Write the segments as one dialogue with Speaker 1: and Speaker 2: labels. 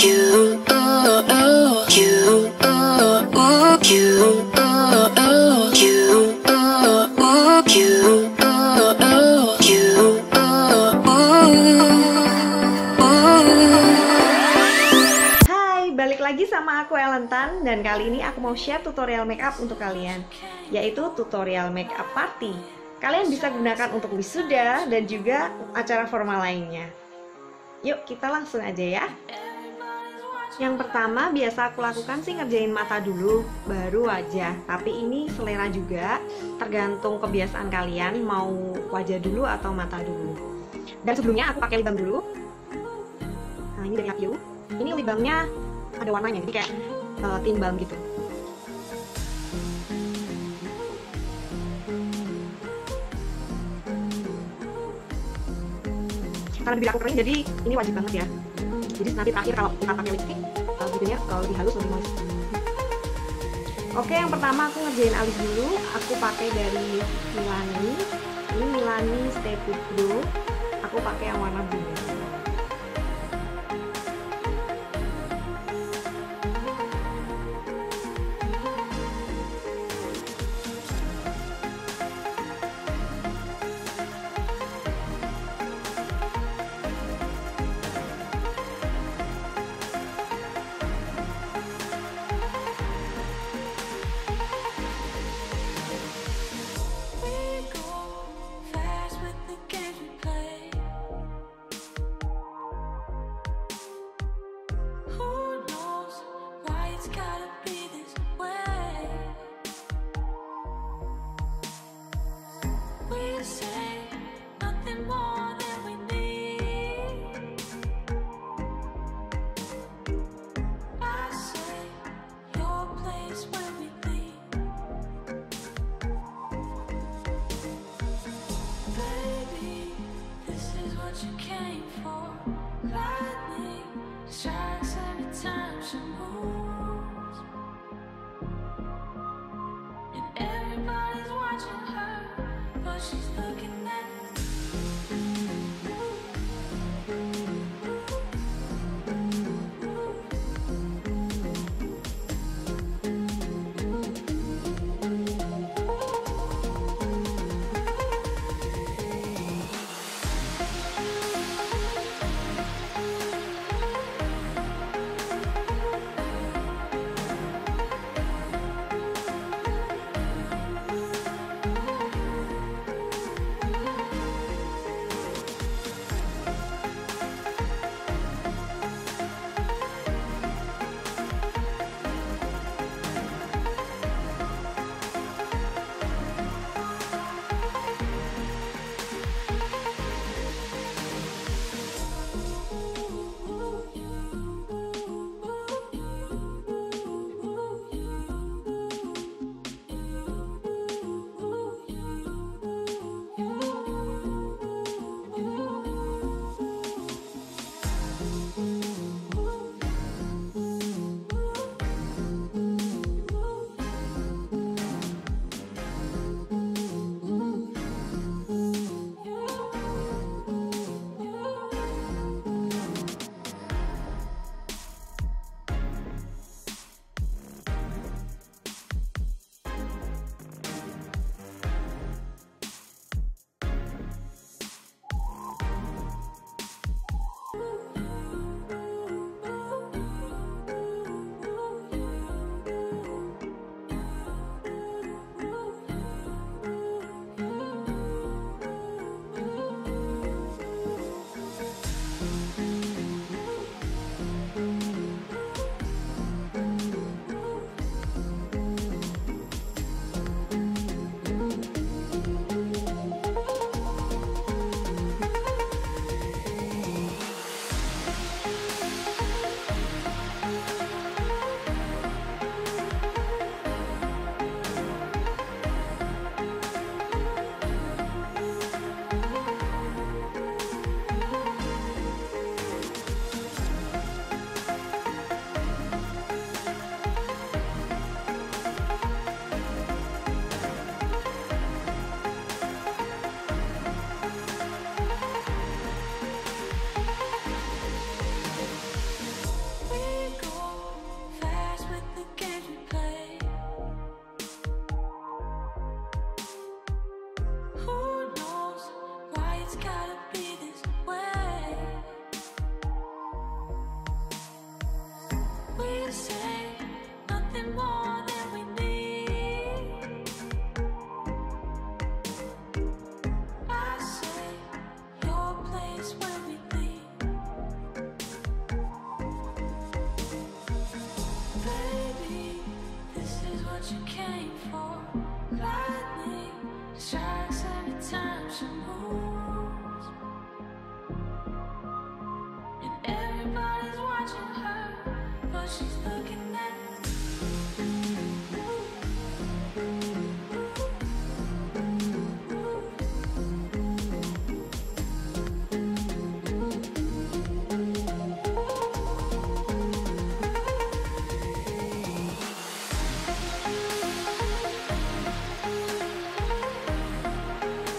Speaker 1: Balik lagi sama aku Elentan, dan kali ini aku mau share tutorial makeup untuk kalian, yaitu tutorial makeup party. Kalian bisa gunakan untuk wisuda dan juga acara formal lainnya. Yuk kita langsung aja ya. Yang pertama biasa aku lakukan sih ngerjain mata dulu, baru wajah. Tapi ini selera juga, tergantung kebiasaan kalian mau wajah dulu atau mata dulu. Dan sebelumnya aku pakai lip balm dulu. Nah ini dari Apiu. Ini lip balmnya ada warnanya, jadi kayak tint balm gitu. Karena bibir aku kering, jadi ini wajib banget ya. Jadi nanti terakhir kalau kita pakai lipstick, bibirnya lebih halus, lebih moist. Oke, yang pertama aku ngerjain alis dulu. Aku pakai dari Milani. Ini Milani Stay Put Glow. Aku pakai yang warna biru.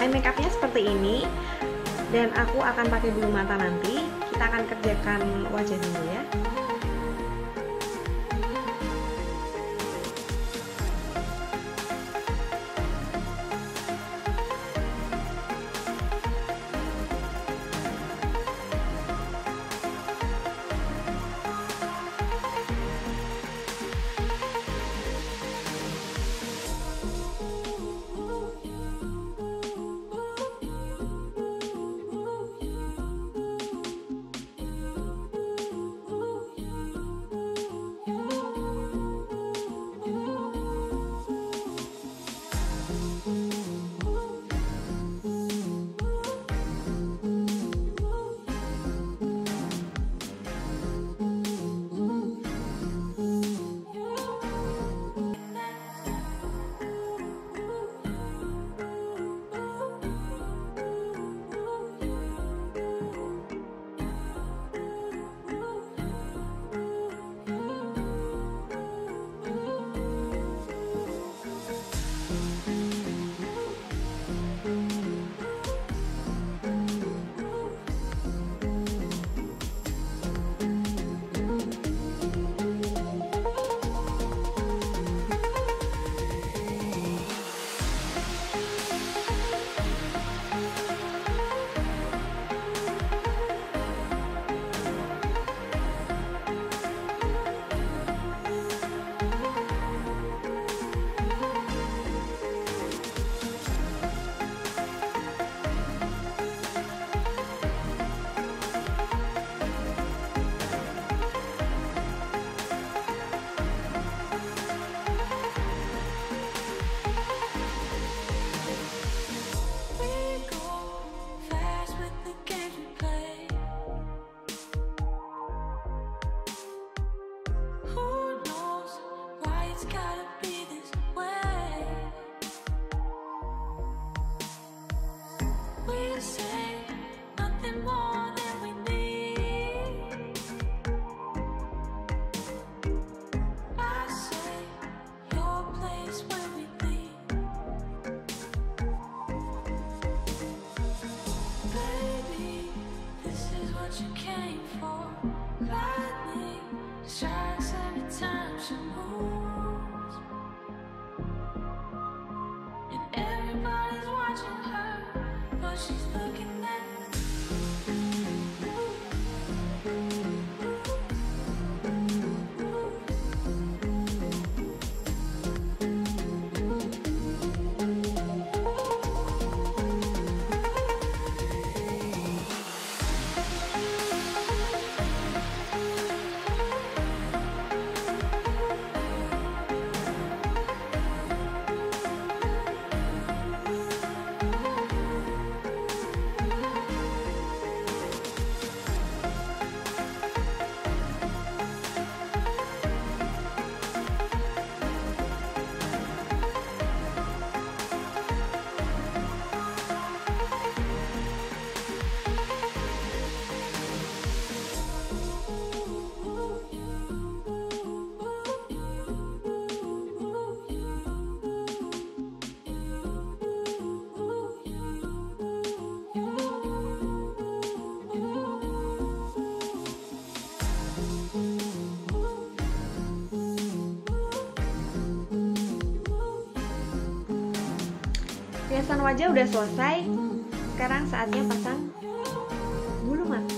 Speaker 1: eye makeupnya seperti ini. Dan aku akan pakai bulu mata nanti. Kita akan kerjakan wajah dulu ya.
Speaker 2: Riasan wajah udah selesai. Sekarang saatnya pasang bulu mata.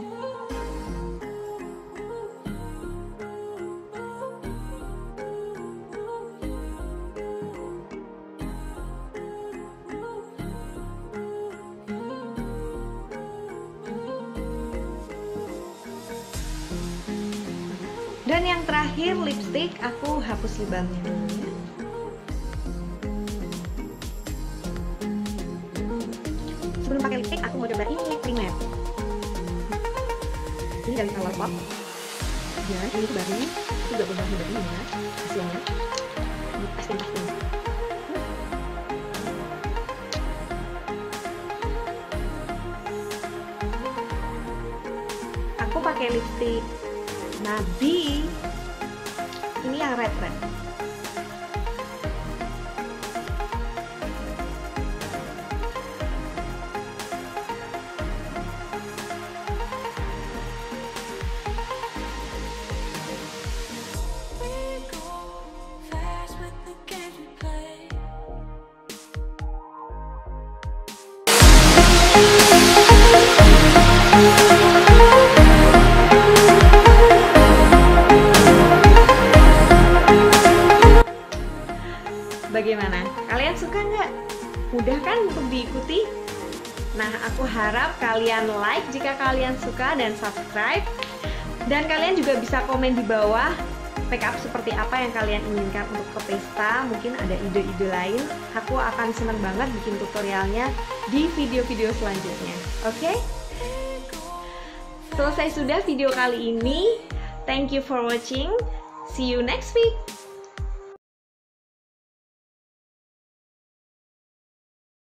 Speaker 2: Dan yang terakhir lipstick, aku hapus libalnya dulu ya. Sebelum pakai lipstick, aku mau coba ini primer. Ini dari Colourpop. Ya, ini baru. Itu udah benar dari ini ya hasilnya. Ini pasti. Aku pakai lipstick Nabi. Ini yang red.
Speaker 1: mudah kan untuk diikuti? Nah, aku harap kalian like jika kalian suka dan subscribe. Dan kalian juga bisa komen di bawah makeup seperti apa yang kalian inginkan untuk ke pesta. Mungkin ada ide-ide lain. Aku akan senang banget bikin tutorialnya di video-video selanjutnya. Oke? Selesai sudah video kali ini. Thank you for watching. See you next week.